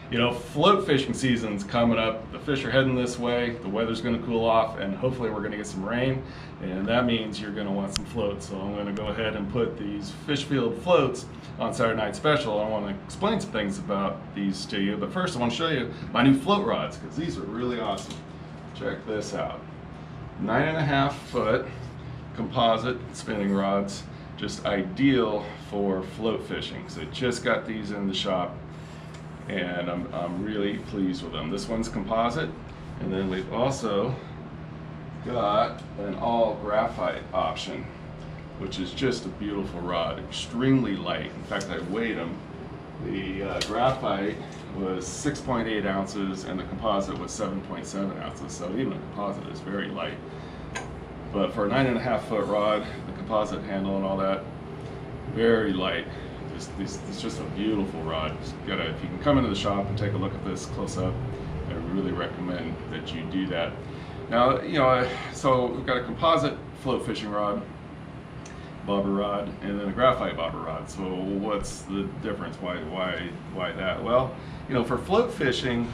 You know, float fishing season's coming up. The fish are heading this way. The weather's going to cool off, and hopefully we're going to get some rain. And that means you're going to want some floats. So I'm going to go ahead and put these fish field floats on Saturday Night Special. I want to explain some things about these to you. But first, I want to show you my new float rods because these are really awesome. Check this out. 9.5 foot composite spinning rods, just ideal for float fishing. So just got these in the shop, and I'm really pleased with them. This one's composite, and then we've also got an all graphite option, which is just a beautiful rod, extremely light. In fact, I weighed them. The graphite was 6.8 ounces and the composite was 7.7 ounces, so even a composite is very light. But for a 9.5 foot rod, the composite handle and all that, very light. It's just a beautiful rod. If you can come into the shop and take a look at this close up, I really recommend that you do that. Now, you know, so we've got a composite float fishing rod, bobber rod, and then a graphite bobber rod. So what's the difference? Why that? Well, you know, for float fishing,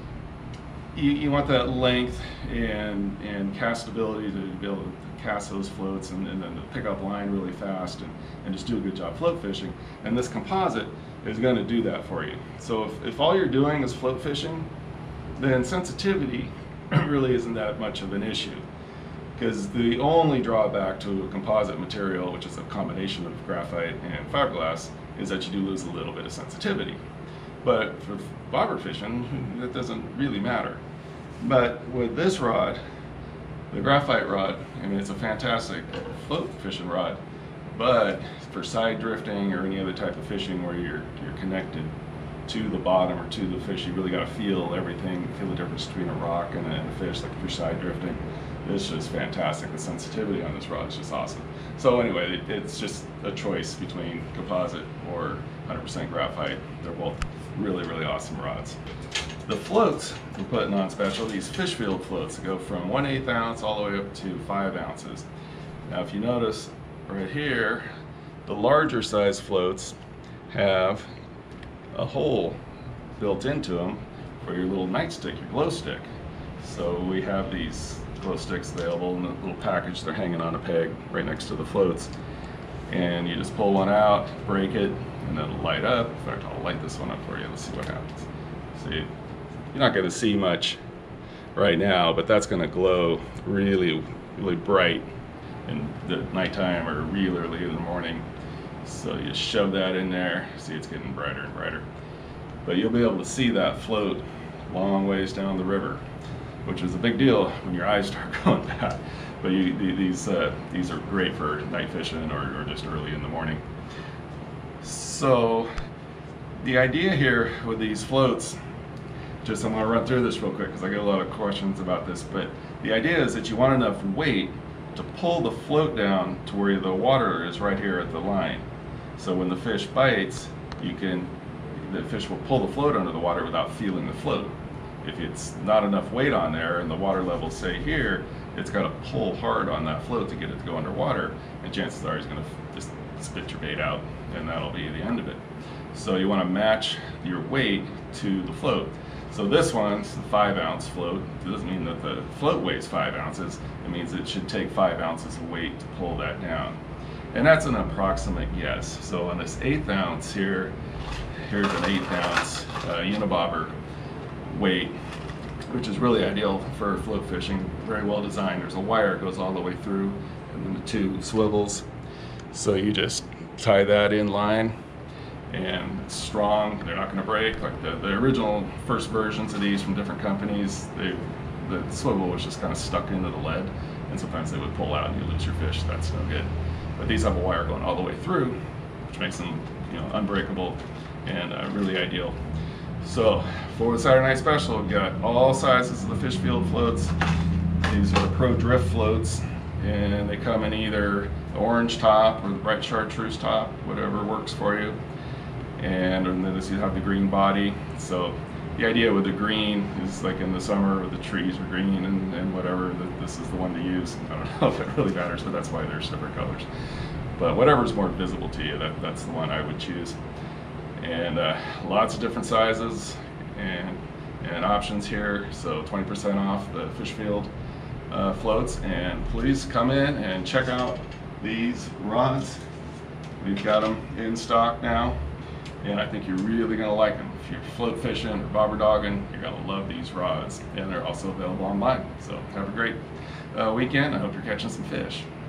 you want that length and castability to be able to cast those floats and then to pick up line really fast and just do a good job float fishing. And this composite is going to do that for you. So if all you're doing is float fishing, then sensitivity really isn't that much of an issue. Because the only drawback to a composite material, which is a combination of graphite and fiberglass, is that you do lose a little bit of sensitivity. But for bobber fishing, that doesn't really matter. But with this rod, the graphite rod, I mean, it's a fantastic float fishing rod, but for side drifting or any other type of fishing where you're connected to the bottom or to the fish, you really got to feel everything, feel the difference between a rock and a fish, like if you're side drifting. It's just fantastic. The sensitivity on this rod is just awesome. So anyway, it's just a choice between composite or 100% graphite. They're both really, really awesome rods. The floats we're putting on special, these fish field floats that go from 1/8 ounce all the way up to 5 ounces. Now if you notice right here, the larger size floats have a hole built into them for your little nightstick, your glow stick. So we have these glow sticks available in a little package. They're hanging on a peg right next to the floats, and you just pull one out, break it, and it'll light up. In fact, I'll light this one up for you. Let's see what happens. See, you're not going to see much right now, but that's going to glow really, really bright in the nighttime or real early in the morning. So you shove that in there. See, it's getting brighter and brighter. But you'll be able to see that float long ways down the river, which is a big deal when your eyes start going bad. But these are great for night fishing or just early in the morning. So the idea here with these floats, just I'm going to run through this real quick because I get a lot of questions about this, but the idea is that you want enough weight to pull the float down to where the water is right here at the line. So when the fish bites, the fish will pull the float under the water without feeling the float. If it's not enough weight on there and the water levels say here, it's got to pull hard on that float to get it to go underwater, and chances are he's going to just spit your bait out, and that'll be the end of it. So you want to match your weight to the float. So this one's the 5 ounce float. It doesn't mean that the float weighs 5 ounces. It means it should take 5 ounces of weight to pull that down. And that's an approximate guess. So on this 1/8 ounce here, here's an 1/8 ounce unibobber weight, which is really ideal for float fishing. Very well designed. There's a wire that goes all the way through, and then the 2 swivels. So you just tie that in line, and it's strong. They're not going to break. Like the original first versions of these from different companies, the swivel was just kind of stuck into the lead, and sometimes they would pull out and you lose your fish. That's no good. But these have a wire going all the way through, which makes them, you know, unbreakable and really ideal. So for the Saturday Night Special, we've got all sizes of the fish field floats. These are the Pro Drift floats, and they come in either the orange top or the bright chartreuse top, whatever works for you. And then you have the green body. So the idea with the green is like in the summer with the trees are green and whatever, this is the one to use. I don't know if it really matters, but that's why there's different colors. But whatever's more visible to you, that's the one I would choose. And lots of different sizes, and options here, so 20% off the fish field floats. And please come in and check out these rods. We've got them in stock now, and I think you're really going to like them. If you're float fishing or bobber dogging, you're going to love these rods, and they're also available online. So have a great weekend. I hope you're catching some fish.